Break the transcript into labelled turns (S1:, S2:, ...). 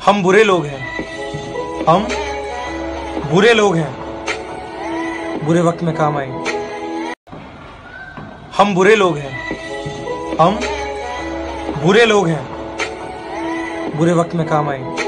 S1: हम बुरे लोग हैं, हम बुरे लोग हैं, बुरे वक्त में काम आएंगे। हम बुरे लोग हैं, हम बुरे लोग हैं, बुरे वक्त में काम आएंगे।